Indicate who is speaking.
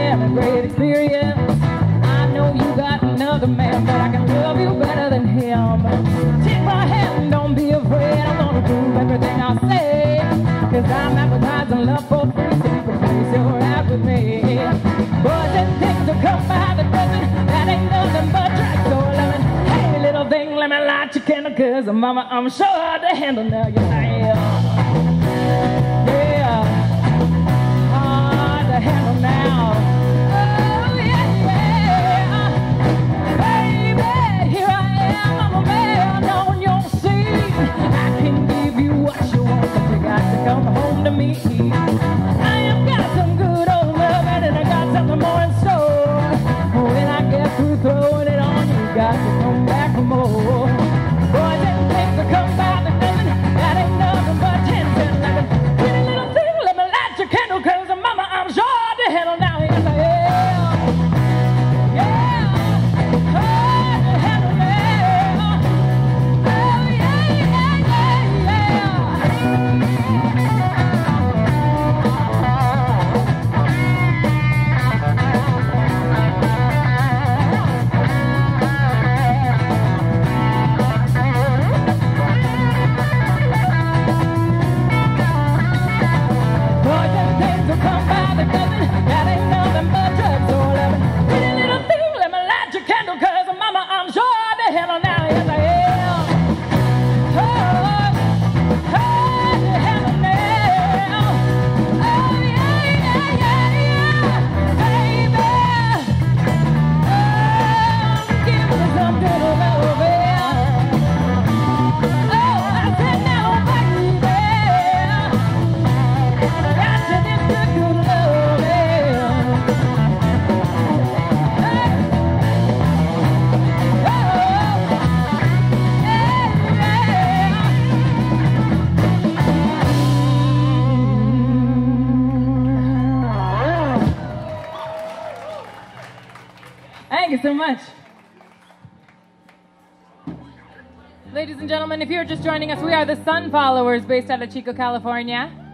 Speaker 1: been a great experience. I know you got another man, but I can love you better than him. Take my hand, don't be afraid. I'm gonna prove everything I say. Cause I'm advertising love for free, so you can place your rap with me. Boys and things will come by the dozen. That ain't nothing but tracks or lemon. Hey, little thing, let me light your candle. Cause mama, I'm sure hard to handle now. Yeah, hard to handle now. Oh, yeah. Baby, here I am. I'm a man on your seat. I can give you what you want, but you got to come home to me. I have got some good old love, and I got something more in store. When I get through throwing it on, you got to come back for more. Boys and things will come by the dozen. That ain't nothing but 10, 10, 11. Pretty little thing, let me light your candle, cause mama, I'm sure to handle now. Yes, I am. Yeah, hard to handle now. Oh, yeah, yeah, boys and things will come by the dozen. That ain't nothing but drugs or lemon. Pretty little thing, let me light your candle, cause mama, I'm sure to handle now. Yes, I am. Hard to handle now. Oh, yeah, yeah, yeah, yeah. Baby, give me some good loving. Oh, I said now, baby, got you this good loving. Thank you so much. Ladies and gentlemen, if you're just joining us, we are the Sun Followers based out of Chico, California.